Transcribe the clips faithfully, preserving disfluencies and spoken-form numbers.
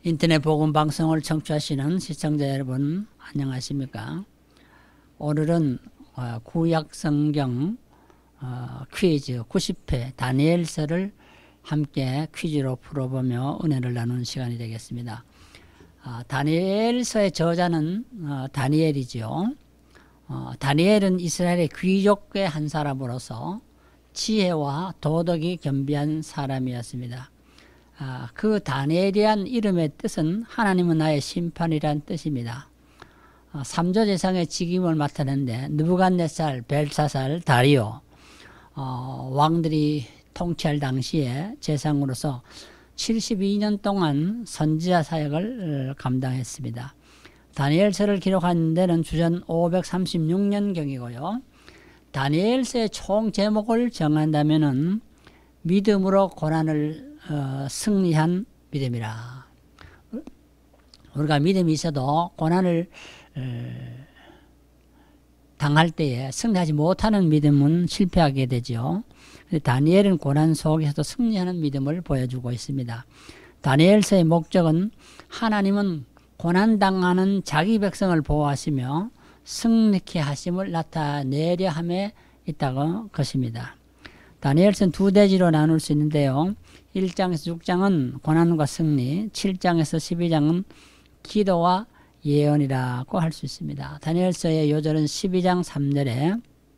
인터넷 복음 방송을 청취하시는 시청자 여러분 안녕하십니까? 오늘은 구약 성경 퀴즈 구십 회 다니엘서를 함께 퀴즈로 풀어보며 은혜를 나누는 시간이 되겠습니다. 다니엘서의 저자는 다니엘이죠. 다니엘은 이스라엘의 귀족의 한 사람으로서 지혜와 도덕이 겸비한 사람이었습니다. 아, 그 다니엘이란 이름의 뜻은 하나님은 나의 심판이란 뜻입니다. 아, 삼조제상의 직임을 맡았는데 느부갓네살, 벨사살, 다리오 어, 왕들이 통치할 당시에 제상으로서 칠십이 년 동안 선지자 사역을 감당했습니다. 다니엘서를 기록한 데는 주전 오백삼십육 년경이고요. 다니엘서의 총 제목을 정한다면은 믿음으로 고난을 어, 승리한 믿음이라. 우리가 믿음이 있어도 고난을 어, 당할 때에 승리하지 못하는 믿음은 실패하게 되죠. 다니엘은 고난 속에서도 승리하는 믿음을 보여주고 있습니다. 다니엘서의 목적은 하나님은 고난당하는 자기 백성을 보호하시며 승리케 하심을 나타내려 함에 있다고 것입니다. 다니엘서는 두 대지로 나눌 수 있는데요. 일 장에서 육 장은 고난과 승리, 칠 장에서 십이 장은 기도와 예언이라고 할 수 있습니다. 다니엘서의 요절은 십이 장 삼 절에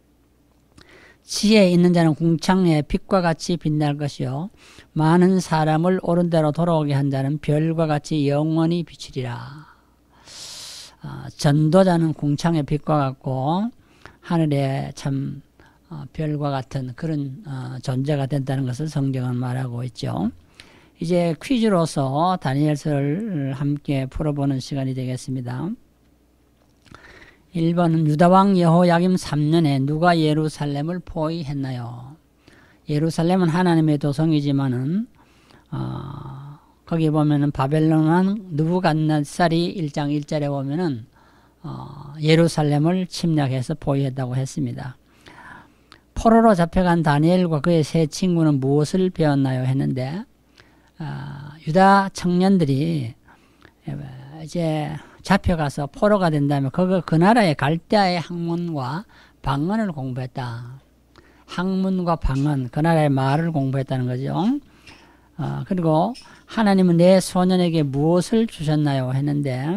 지혜 있는 자는 궁창의 빛과 같이 빛날 것이요 많은 사람을 옳은 대로 돌아오게 한 자는 별과 같이 영원히 비치리라. 어, 전도자는 궁창의 빛과 같고 하늘에 참 어, 별과 같은 그런 어, 존재가 된다는 것을 성경은 말하고 있죠. 이제 퀴즈로서 다니엘서를 함께 풀어보는 시간이 되겠습니다. 일 번은 유다왕 여호야김 삼 년에 누가 예루살렘을 포위했나요? 예루살렘은 하나님의 도성이지만은 어, 거기 보면은 바벨론 왕 느부갓네살이 일 장 일 절에 보면은 어, 예루살렘을 침략해서 포위했다고 했습니다. 포로로 잡혀간 다니엘과 그의 세 친구는 무엇을 배웠나요? 했는데 어, 유다 청년들이 이제 잡혀가서 포로가 된다면 그, 그 나라의 갈대아의 학문과 방언을 공부했다. 학문과 방언, 그 나라의 말을 공부했다는 거죠. 어, 그리고 하나님은 내 소년에게 무엇을 주셨나요? 했는데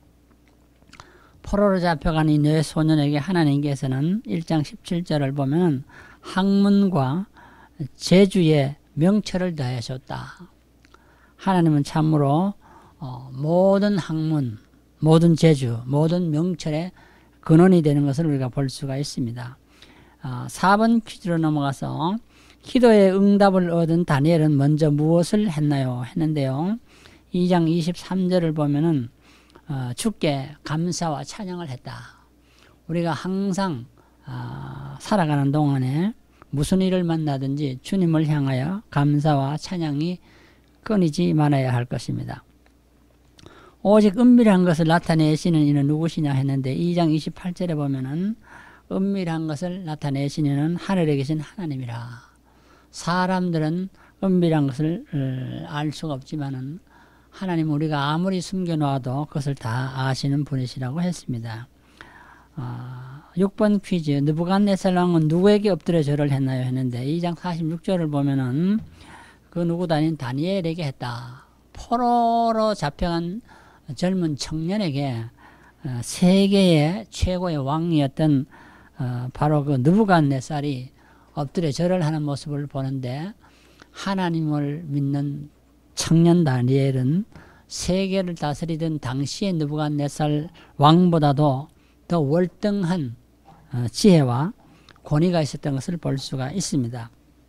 포로로 잡혀간 이 내 소년에게 하나님께서는 일 장 십칠 절을 보면 학문과 재주의 명철을 더하셨다. 하나님은 참으로 어, 모든 학문, 모든 재주, 모든 명철의 근원이 되는 것을 우리가 볼 수가 있습니다. 어, 사 번 퀴즈로 넘어가서 기도의 응답을 얻은 다니엘은 먼저 무엇을 했나요? 했는데요. 이 장 이십삼 절을 보면은 어, 주께 감사와 찬양을 했다. 우리가 항상 어, 살아가는 동안에 무슨 일을 만나든지 주님을 향하여 감사와 찬양이 끊이지 말아야 할 것입니다. 오직 은밀한 것을 나타내시는 이는 누구시냐 했는데 이 장 이십팔 절에 보면은 은밀한 것을 나타내시는 이는 하늘에 계신 하나님이라. 사람들은 은밀한 것을 알 수가 없지만은 하나님 우리가 아무리 숨겨놓아도 그것을 다 아시는 분이시라고 했습니다. 어, 육 번 퀴즈 느부갓네살 왕은 누구에게 엎드려 절을 했나요? 했는데 이 장 사십육 절을 보면은 그 누구도 아닌 다니엘에게 했다. 포로로 잡혀간 젊은 청년에게 어, 세계의 최고의 왕이었던 어, 바로 그 느부갓네살이 엎드려 절을 하는 모습을 보는데 하나님을 믿는 청년 다니엘은 세계를 다스리던 당시의 느부갓네살 왕보다도 더 월등한 어, 지혜와 권위가 있었던 것을 볼 수가 있습니다.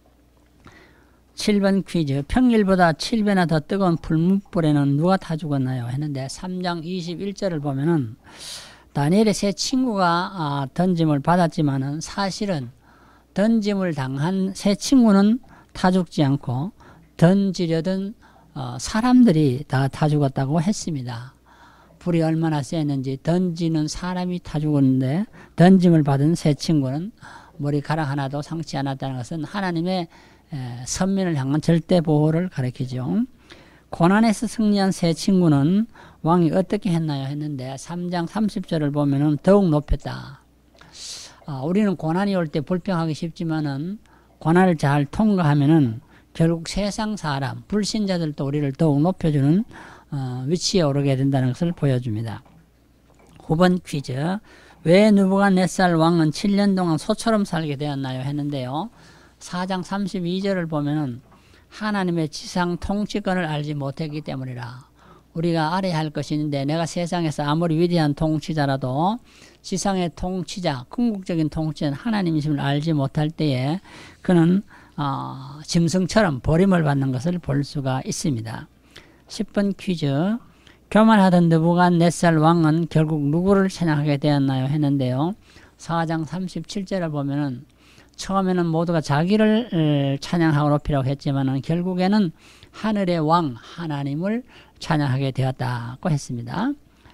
칠 번 퀴즈 평일보다 칠 배나 더 뜨거운 풀무불에는 누가 타 죽었나요? 했는데 삼 장 이십일 절을 보면은 다니엘의 세 친구가 아, 던짐을 받았지만은 사실은 던짐을 당한 세 친구는 타 죽지 않고 던지려던 어, 사람들이 다 타 죽었다고 했습니다. 불이 얼마나 셌는지 던지는 사람이 타 죽었는데 던짐을 받은 세 친구는 머리카락 하나도 상치 않았다는 것은 하나님의 에, 선민을 향한 절대 보호를 가리키죠. 고난에서 승리한 세 친구는 왕이 어떻게 했나요? 했는데 삼 장 삼십 절을 보면은 더욱 높였다. 아, 우리는 고난이 올 때 불평하기 쉽지만은 고난을 잘 통과하면은 결국 세상 사람, 불신자들도 우리를 더욱 높여주는 어, 위치에 오르게 된다는 것을 보여줍니다. 구 번 퀴즈. 왜 느부갓네살 왕은 칠 년 동안 소처럼 살게 되었나요? 했는데요. 사 장 삼십이 절을 보면은 하나님의 지상 통치권을 알지 못했기 때문이라. 우리가 알아야 할 것이 있는데 내가 세상에서 아무리 위대한 통치자라도 지상의 통치자, 궁극적인 통치자는 하나님이심을 알지 못할 때에 그는 어, 짐승처럼 버림을 받는 것을 볼 수가 있습니다. 십 번 퀴즈. 교만하던 느부갓네살 왕은 결국 누구를 찬양하게 되었나요? 했는데요. 사 장 삼십칠 절을 보면은 처음에는 모두가 자기를 찬양하고 높이라고 했지만은 결국에는 하늘의 왕 하나님을 찬양하게 되었다고 했습니다.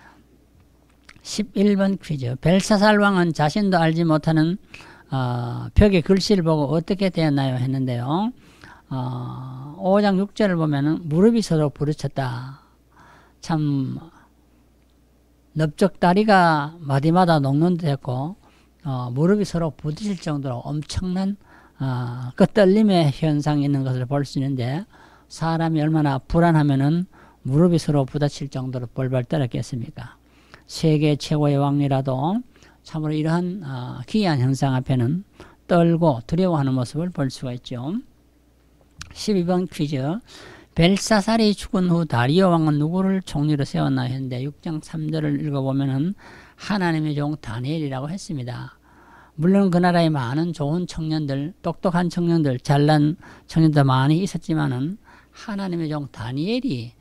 십일 번 퀴즈. 벨사살 왕은 자신도 알지 못하는 어, 벽의 글씨를 보고 어떻게 되었나요? 했는데요. 어, 오 장 육 절을 보면은 무릎이 서로 부딪혔다. 참 넓적다리가 마디마다 녹는 듯 했고 어, 무릎이 서로 부딪힐 정도로 엄청난 어, 그 떨림의 현상이 있는 것을 볼 수 있는데 사람이 얼마나 불안하면은 무릎이 서로 부딪힐 정도로 벌벌 떨었겠습니까? 세계 최고의 왕이라도 참으로 이러한 어, 기이한 현상 앞에는 떨고 두려워하는 모습을 볼 수가 있죠. 십이 번 퀴즈. 벨사살이 죽은 후 다리오 왕은 누구를 총리로 세웠나 했는데 육 장 삼 절을 읽어보면은 하나님의 종 다니엘이라고 했습니다. 물론 그 나라에 많은 좋은 청년들, 똑똑한 청년들, 잘난 청년들 많이 있었지만은 하나님의 종 다니엘이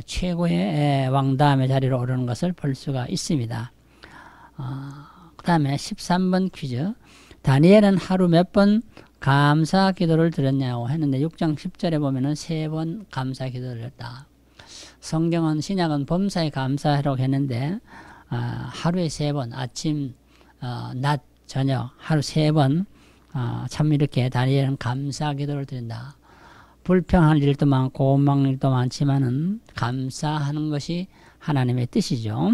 최고의 왕다음의 자리로 오르는 것을 볼 수가 있습니다. 어, 그 다음에 십삼 번 퀴즈. 다니엘은 하루 몇 번 감사 기도를 드렸냐고 했는데 육 장 십 절에 보면은 세 번 감사 기도를 했다. 성경은 신약은 범사에 감사하라고 했는데 어, 하루에 세 번 아침, 어, 낮, 저녁 하루 세 번 어, 참 이렇게 다니엘은 감사 기도를 드린다. 불평할 일도 많고 원망할 일도 많지만은 감사하는 것이 하나님의 뜻이죠.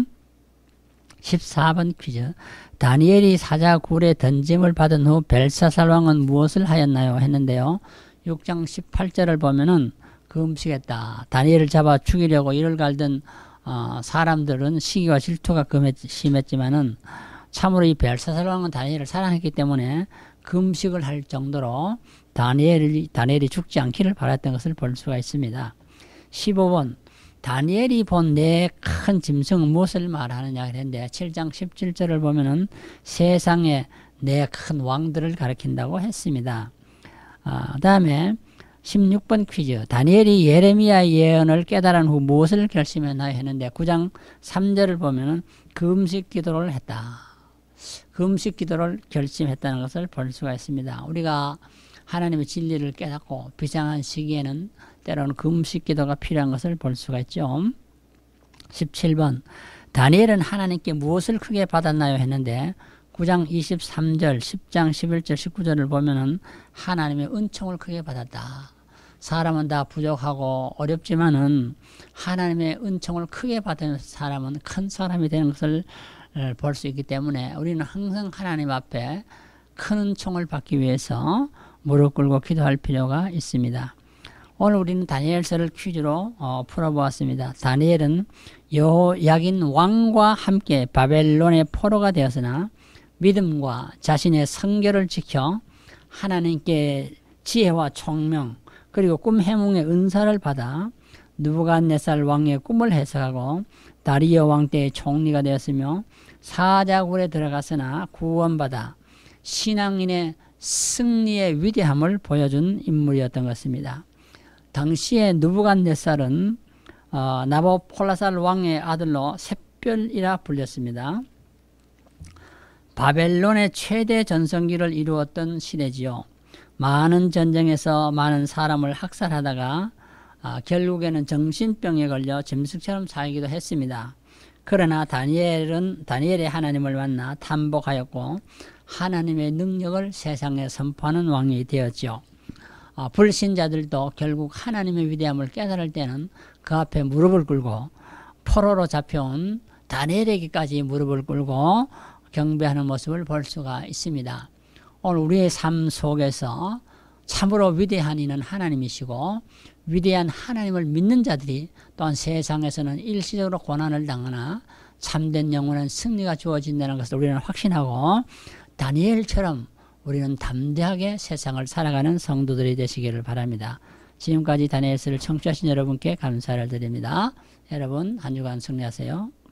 십사 번 퀴즈. 다니엘이 사자 굴에 던짐을 받은 후 벨사살 왕은 무엇을 하였나요? 했는데요. 육 장 십팔 절을 보면은 금식했다. 다니엘을 잡아 죽이려고 이를 갈던 어, 사람들은 시기와 질투가 심했지만은 참으로 이 벨사살 왕은 다니엘을 사랑했기 때문에 금식을 할 정도로 다니엘이, 다니엘이 죽지 않기를 바랐던 것을 볼 수가 있습니다. 십오 번. 다니엘이 본 네 큰 짐승은 무엇을 말하느냐 했는데 칠 장 십칠 절을 보면은 세상의 네 큰 왕들을 가리킨다고 했습니다. 아, 그 다음에 십육 번 퀴즈. 다니엘이 예레미야 예언을 깨달은 후 무엇을 결심했나요? 했는데 구 장 삼 절을 보면은 금식 기도를 했다. 금식 기도를 결심했다는 것을 볼 수가 있습니다. 우리가 하나님의 진리를 깨닫고 비상한 시기에는 때로는 금식 기도가 필요한 것을 볼 수가 있죠. 십칠 번. 다니엘은 하나님께 무엇을 크게 받았나요? 했는데 구 장 이십삼 절, 십 장 십일 절, 십구 절을 보면은 하나님의 은총을 크게 받았다. 사람은 다 부족하고 어렵지만은 하나님의 은총을 크게 받은 사람은 큰 사람이 되는 것을 볼 수 있기 때문에 우리는 항상 하나님 앞에 큰 은총을 받기 위해서 무릎 꿇고 기도할 필요가 있습니다. 오늘 우리는 다니엘서를 퀴즈로 어, 풀어보았습니다. 다니엘은 여호야긴 왕과 함께 바벨론의 포로가 되었으나 믿음과 자신의 성결을 지켜 하나님께 지혜와 총명 그리고 꿈 해몽의 은사를 받아 느부갓네살 왕의 꿈을 해석하고 다리오 왕 때의 총리가 되었으며 사자굴에 들어갔으나 구원받아 신앙인의 승리의 위대함을 보여준 인물이었던 것입니다. 당시에 느부갓네살은 어, 나보폴라살 왕의 아들로 샛별이라 불렸습니다. 바벨론의 최대 전성기를 이루었던 시대지요. 많은 전쟁에서 많은 사람을 학살하다가 아, 결국에는 정신병에 걸려 짐승처럼 살기도 했습니다. 그러나 다니엘은 다니엘의 하나님을 만나 탐복하였고 하나님의 능력을 세상에 선포하는 왕이 되었죠. 아, 불신자들도 결국 하나님의 위대함을 깨달을 때는 그 앞에 무릎을 꿇고 포로로 잡혀온 다니엘에게까지 무릎을 꿇고 경배하는 모습을 볼 수가 있습니다. 오늘 우리의 삶 속에서 참으로 위대한 이는 하나님이시고 위대한 하나님을 믿는 자들이 또한 세상에서는 일시적으로 고난을 당하나 참된 영원한 승리가 주어진다는 것을 우리는 확신하고 다니엘처럼 우리는 담대하게 세상을 살아가는 성도들이 되시기를 바랍니다. 지금까지 다니엘서를 청취하신 여러분께 감사를 드립니다. 여러분 한 주간 승리하세요.